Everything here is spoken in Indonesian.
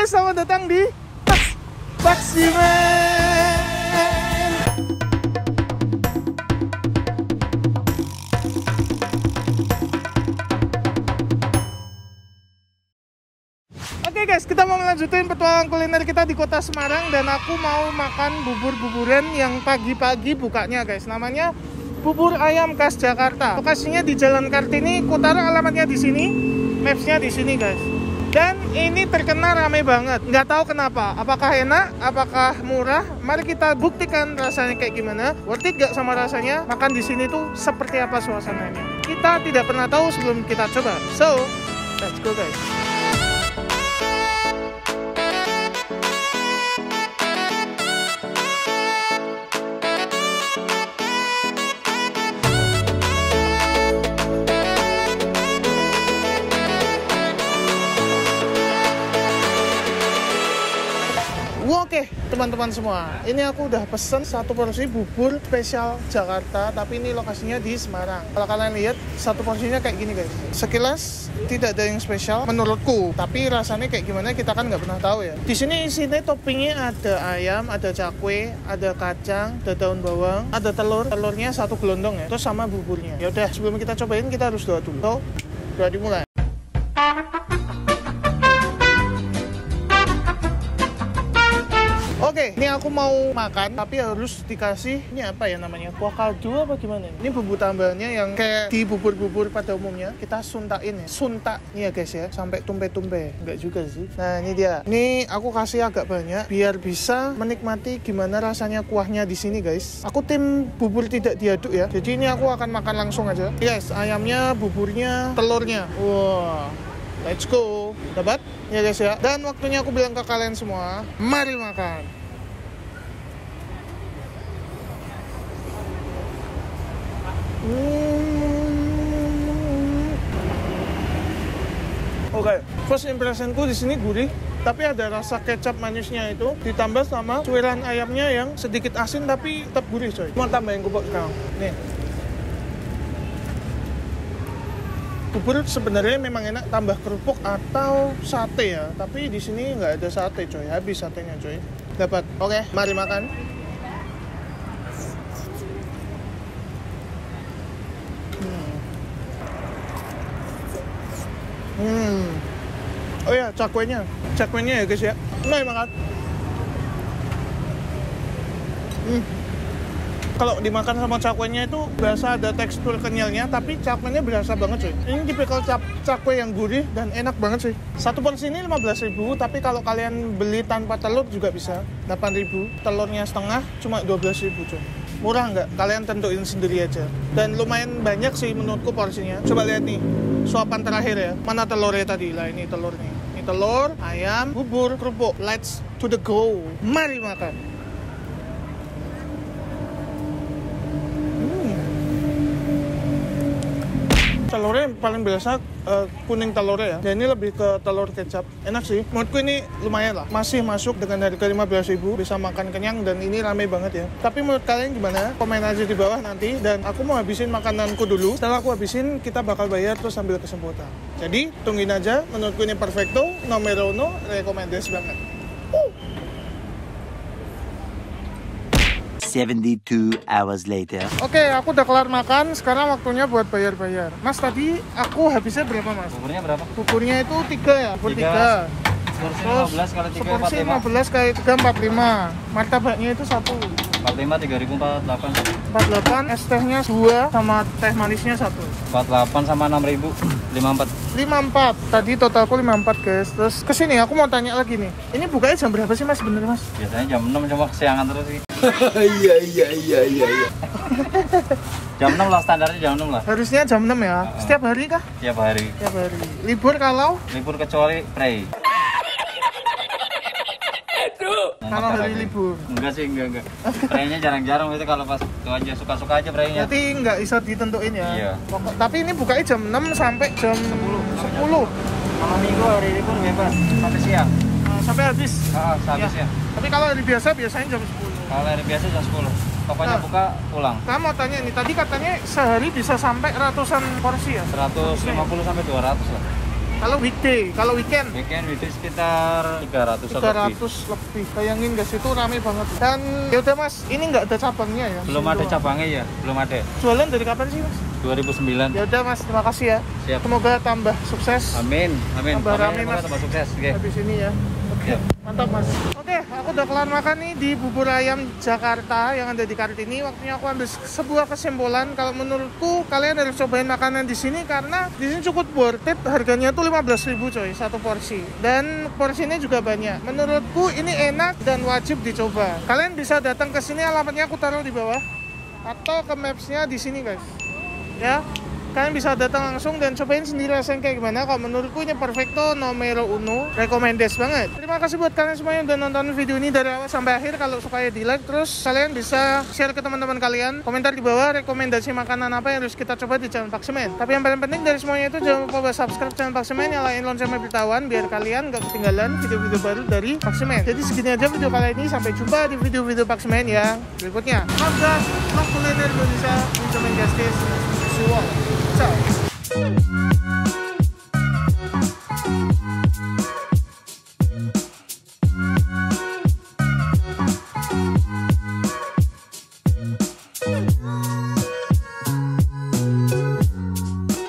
guys, selamat datang di Taksimen. Oke guys, kita mau melanjutin petualangan kuliner kita di kota Semarang. Dan aku mau makan bubur-buburan yang pagi-pagi bukanya guys. Namanya Bubur Ayam Khas Jakarta. Lokasinya di Jalan Kartini. Kutara alamatnya di sini, mapsnya di sini guys. Dan ini terkenal rame banget. Nggak tahu kenapa. Apakah enak? Apakah murah? Mari kita buktikan rasanya kayak gimana. Worth it gak sama rasanya? Makan di sini tuh seperti apa suasananya? Kita tidak pernah tahu sebelum kita coba. So, let's go guys. Oke teman-teman semua, ini aku udah pesen satu porsi bubur spesial Jakarta, tapi ini lokasinya di Semarang. Kalau kalian lihat, satu porsinya kayak gini guys. Sekilas tidak ada yang spesial menurutku, tapi rasanya kayak gimana kita kan nggak pernah tahu ya. Di sini isinya toppingnya ada ayam, ada cakwe, ada kacang, ada daun bawang, ada telur. Telurnya satu gelondong ya, terus sama buburnya. Ya udah, sebelum kita cobain kita harus doa dulu. So, doa dimulai. Oke, ini aku mau makan, tapi harus dikasih, ini apa ya namanya, kuah kaldu apa gimana? Ini bumbu tambahannya yang kayak di bubur-bubur pada umumnya, kita suntakin ya. Suntak nih ya guys ya, sampai tumpe-tumpe. Enggak juga sih. Nah ini dia. Ini aku kasih agak banyak, biar bisa menikmati gimana rasanya kuahnya di sini guys. Aku tim bubur tidak diaduk ya, jadi ini aku akan makan langsung aja. Yes, ayamnya, buburnya, telurnya. Wow, let's go. Dapat? Ya guys ya. Dan waktunya aku bilang ke kalian semua, mari makan. Oke, first impressionku di sini gurih, tapi ada rasa kecap manisnya itu ditambah sama cuiran ayamnya yang sedikit asin tapi tetap gurih coy. Mau tambahin kerupuk sekarang. Nih. Bubur sebenarnya memang enak tambah kerupuk atau sate ya, tapi di sini nggak ada sate coy, habis satenya coy. Dapat. Oke, mari makan. Oh ya, cakwenya ya guys ya. Mari makan. Kalau dimakan sama cakwenya itu berasa ada tekstur kenyalnya, tapi cakwenya berasa banget cuy. Ini tipikal cakwe yang gurih dan enak banget sih. Satu porsi ini 15.000, tapi kalau kalian beli tanpa telur juga bisa 8.000. Telurnya setengah cuma 12.000 cuy. Murah nggak? Kalian tentuin sendiri aja. Dan lumayan banyak sih menurutku porsinya. Coba lihat nih, suapan terakhir ya. Mana telurnya tadi? Lah ini telur nih. Ini telur, ayam, bubur, kerupuk. Let's to the go. Mari makan. Telurnya paling biasa kuning telurnya ya. Dan ini lebih ke telur kecap. Enak sih. Menurutku ini lumayan lah. Masih masuk dengan harga 15.000. Bisa makan kenyang dan ini rame banget ya. Tapi menurut kalian gimana? Komen aja di bawah nanti. Dan aku mau habisin makananku dulu. Setelah aku habisin, kita bakal bayar terus ambil kesembuhan. Jadi tungguin aja. Menurutku ini perfecto. Nomor uno. Rekomendasi banget. 72 hours later. Oke, aku udah kelar makan. Sekarang waktunya buat bayar-bayar. Mas, tadi aku habisnya berapa mas? Buburnya berapa? Buburnya itu 3 ya? Bubur 3. Porsi 15 kali 3 Seporsi 45. 15 kali 3 45. Martabaknya itu 1. 45 3.048. 48, es tehnya 2 sama teh manisnya 1. 48 sama 6.000 54. 54. Tadi totalku 54 guys. Terus kesini aku mau tanya lagi nih. Ini bukanya jam berapa sih mas sebenarnya mas? Biasanya jam 6 cuma kesiangan terus sih. Iya. Jam 6 lah standarnya, jam 6 lah. Harusnya jam 6 ya. Setiap hari kah? Tiap hari. Setiap hari. Libur kalau? Libur kecuali Prey. Kalau hari libur. Enggak sih, enggak. Prey-nya jarang-jarang itu kalau pas itu aja suka-suka aja Prey-nya. Berarti nggak bisa ditentuin ya? Iya. Tapi ini bukanya jam 6 sampai jam 10. Kalau minggu hari libur bebas sampai siang. Sampai habis? Habisnya. Tapi kalau hari biasa biasanya jam 10. Kalau hari biasa jam 10. Tokonya buka, pulang. Kamu mau tanya nih, tadi katanya sehari bisa sampai ratusan porsi ya? 150 sampai 200 lah. Kalau weekday, kalau weekend Weekend itu sekitar 300 lebih. Bayangin guys, itu rame banget. Dan ya udah Mas, ini nggak ada cabangnya ya? Belum ada cabangnya ya, belum ada. Jualan dari kapan sih Mas? 2009. Ya udah Mas, terima kasih ya. Siap. Semoga tambah sukses. Amin, amin. Tambah rame, Semoga Mas. tambah sukses. Oke. Habis ini ya. Oke, mantap Mas. Oke, aku udah kelar makan nih di bubur ayam Jakarta yang ada di Kartini. Waktunya aku ambil sebuah kesimpulan. Kalau menurutku kalian harus cobain makanan di sini karena di sini cukup worth it. Harganya tuh 15.000 coy, satu porsi. Dan porsinya juga banyak. Menurutku ini enak dan wajib dicoba. Kalian bisa datang ke sini, alamatnya aku taruh di bawah atau ke mapsnya di sini guys. Ya. Kalian bisa datang langsung dan cobain sendiri rasanya kayak gimana. Kalau menurutku ini perfecto numero uno, recommended banget. Terima kasih buat kalian semua yang udah nonton video ini dari awal sampai akhir. Kalau suka ya di like, terus kalian bisa share ke teman-teman kalian. Komentar di bawah rekomendasi makanan apa yang harus kita coba di channel Pak Semen. Tapi yang paling penting dari semuanya itu jangan lupa buat subscribe channel Pak Semen, nyalain lonceng pemberitahuan biar kalian gak ketinggalan video-video baru dari Pak Semen. Jadi segini aja video kali ini, sampai jumpa di video-video Pak Semen yang berikutnya. Hamzah, vlog kuliner Indonesia, Semen Gastis, see you all. Ciao.